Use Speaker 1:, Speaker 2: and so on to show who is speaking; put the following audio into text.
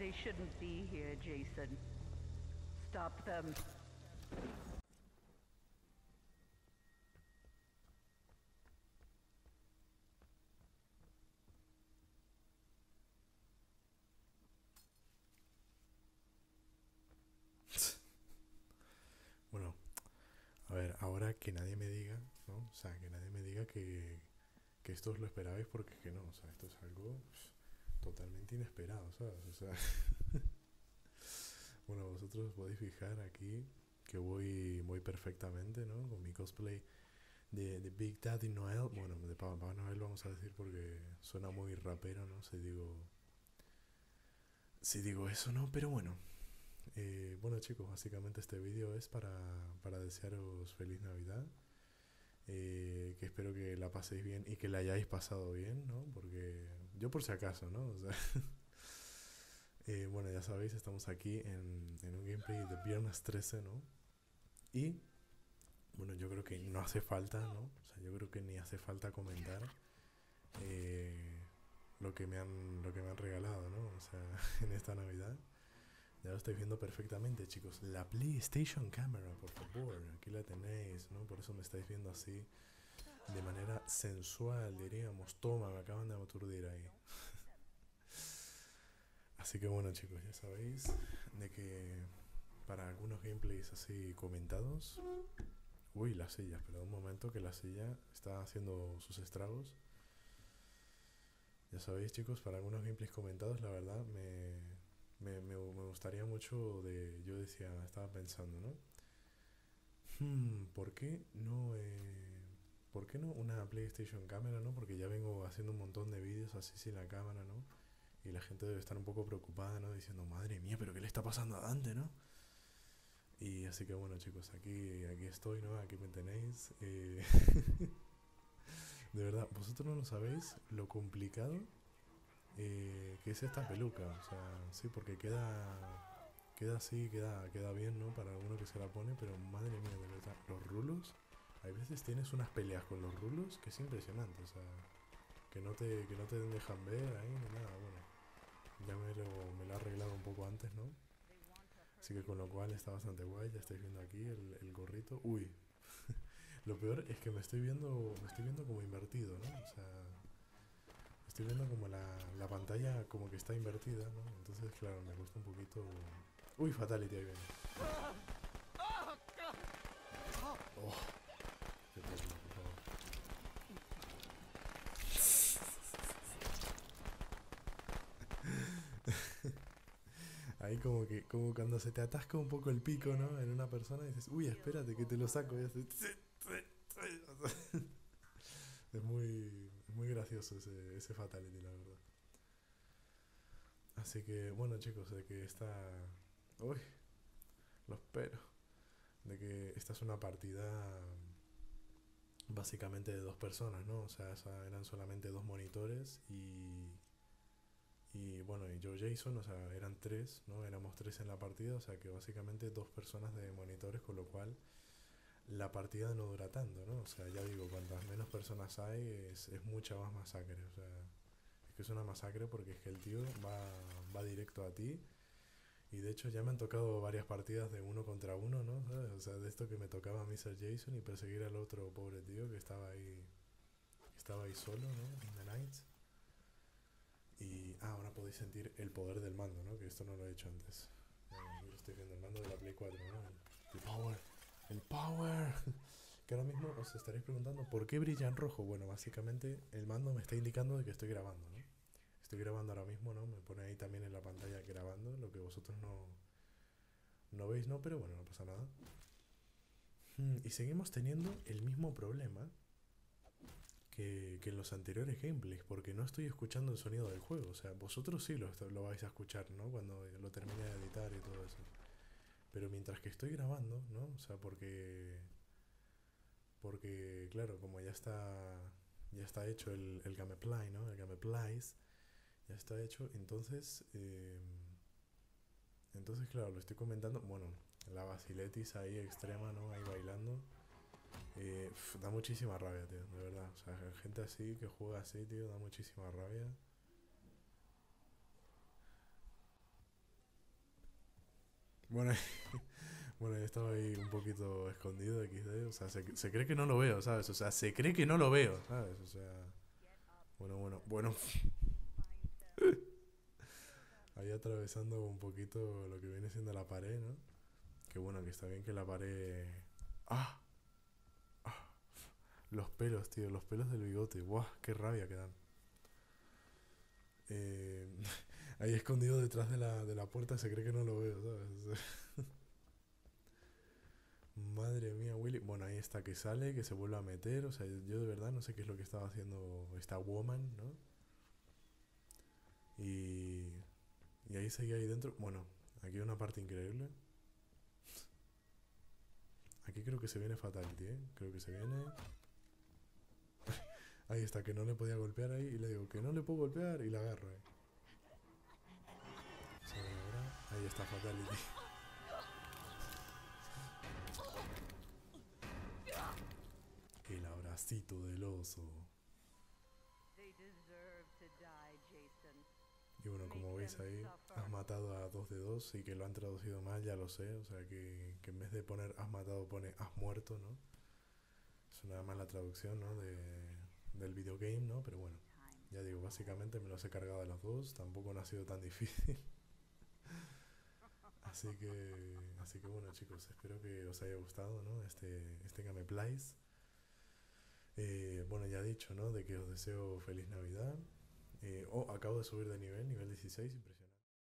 Speaker 1: They shouldn't be here, Jason. Stop them.
Speaker 2: Bueno, a ver, ahora que nadie me diga, ¿no? O sea, que nadie me diga que esto os lo esperabais porque que no, o sea, esto es algo totalmente inesperado, ¿sabes? O sea, bueno, vosotros podéis fijar aquí que voy perfectamente, ¿no? Con mi cosplay de Big Daddy Noel, bueno, de Papá Noel vamos a decir porque suena muy rapero, ¿no? Si digo eso, ¿no? Pero bueno, bueno chicos, básicamente este vídeo es para desearos feliz Navidad. Que espero que la paséis bien y que la hayáis pasado bien, ¿no? Porque yo por si acaso, ¿no? O sea, bueno, ya sabéis, estamos aquí en un gameplay de Viernes 13, ¿no? Y, bueno, yo creo que no hace falta, ¿no? O sea, yo creo que ni hace falta comentar eh, lo que me han regalado, ¿no? O sea, en esta Navidad. Ya lo estáis viendo perfectamente, chicos. La PlayStation Camera, por favor. Aquí la tenéis, ¿no? Por eso me estáis viendo así de manera sensual, diríamos. Toma, me acaban de aturdir ahí. Así que bueno, chicos, ya sabéis de que para algunos gameplays así comentados. Uy, las sillas, pero un momento que la silla está haciendo sus estragos. Ya sabéis, chicos, para algunos gameplays comentados, la verdad me gustaría mucho de. Yo decía, estaba pensando, ¿no? ¿Por qué no? ¿Por qué no una PlayStation Camera, no? Porque ya vengo haciendo un montón de vídeos así sin la cámara, ¿no? Y la gente debe estar un poco preocupada, ¿no? Diciendo, madre mía, pero ¿qué le está pasando a Dante, no? Y así que bueno, chicos, aquí estoy, ¿no? Aquí me tenéis. De verdad, vosotros no lo sabéis lo complicado que es esta peluca. O sea, sí, porque queda así, queda bien, ¿no? Para alguno que se la pone, pero madre mía, de verdad, los rulos. Hay veces tienes unas peleas con los rulos que es impresionante, o sea, que no te dejan ver ahí ni nada, bueno. Ya me lo he arreglado un poco antes, ¿no? Así que con lo cual está bastante guay, ya estáis viendo aquí el gorrito. Uy, lo peor es que me estoy viendo como invertido, ¿no? O sea, estoy viendo como la pantalla como que está invertida, ¿no? Entonces, claro, me cuesta un poquito. Uy, Fatality, ahí viene. Oh, qué técnico, por favor. Ahí como cuando se te atasca un poco el pico, ¿no? En una persona y dices, uy, espérate que te lo saco. Y haces, es muy gracioso ese Fatality, la verdad. Así que, bueno, chicos, de que esta. Uy, los pelos. De que esta es una partida básicamente de dos personas, ¿no? O sea, eran solamente dos monitores y bueno, y yo Jason, o sea, eran tres, ¿no? Éramos tres en la partida, o sea que básicamente dos personas de monitores, con lo cual la partida no dura tanto, ¿no? O sea, ya digo, cuantas menos personas hay, es mucha más masacre, o sea, es que es una masacre porque es que el tío va directo a ti. Y de hecho ya me han tocado varias partidas de uno contra uno, ¿no? ¿Sabes? O sea, de esto que me tocaba a mí ser Jason y perseguir al otro pobre tío que estaba ahí solo, ¿no? In the night. Y ahora podéis sentir el poder del mando, ¿no? Que esto no lo he hecho antes. Yo estoy viendo el mando de la Play 4, ¿no? El power. El power. Que ahora mismo os estaréis preguntando por qué brilla en rojo. Bueno, básicamente el mando me está indicando de que estoy grabando, ¿no? Estoy grabando ahora mismo, ¿no? Me pone ahí también en la pantalla grabando, lo que vosotros no veis, ¿no? Pero bueno, no pasa nada. Y seguimos teniendo el mismo problema que en los anteriores gameplays, porque no estoy escuchando el sonido del juego. O sea, vosotros sí lo vais a escuchar, ¿no? Cuando lo termine de editar y todo eso. Pero mientras que estoy grabando, ¿no? O sea, porque claro, como ya está hecho el gameplay, ¿no? El gameplays ya está hecho, entonces claro, lo estoy comentando, bueno, la basiletis ahí extrema, ¿no? Ahí bailando. Da muchísima rabia, tío, de verdad. O sea, gente así que juega así, tío, da muchísima rabia. Bueno, bueno, yo estaba ahí un poquito escondido XD, o sea, se cree que no lo veo, ¿sabes? O sea, se cree que no lo veo, ¿sabes? O sea, bueno, ahí atravesando un poquito lo que viene siendo la pared, ¿no? Que bueno, que está bien que la pared... ¡Ah! ¡Ah! Los pelos, tío, los pelos del bigote, ¡buah! ¡Qué rabia que dan! Eh, ahí escondido detrás de la puerta se cree que no lo veo, ¿sabes? O sea, madre mía, Willy. Bueno, ahí está que sale, que se vuelve a meter. O sea, yo de verdad no sé qué es lo que estaba haciendo esta woman, ¿no? Y, y ahí seguía ahí dentro. Bueno, aquí hay una parte increíble. Aquí creo que se viene Fatality, ¿eh? Creo que se viene. Ahí está, que no le podía golpear ahí. Y le digo que no le puedo golpear y la agarro, ¿eh? O sea, ahora, ahí está Fatality. El abracito del oso.
Speaker 1: They deserve to die, Jason.
Speaker 2: Y bueno,
Speaker 1: Make
Speaker 2: como veis
Speaker 1: them
Speaker 2: ahí, has
Speaker 1: suffer.
Speaker 2: matado a dos de dos y que lo han traducido mal, ya lo sé. O sea, que en vez de poner has matado pone has muerto, ¿no? Es una mala traducción, ¿no? Del videogame, ¿no? Pero bueno,
Speaker 1: Time.
Speaker 2: ya digo, básicamente me los he cargado a los dos. Tampoco no ha sido tan difícil. Así que bueno, chicos, espero que os haya gustado, ¿no? Este gameplays. Bueno, ya he dicho, ¿no? De que os deseo feliz Navidad. Oh, acabo de subir de nivel 16, impresionante.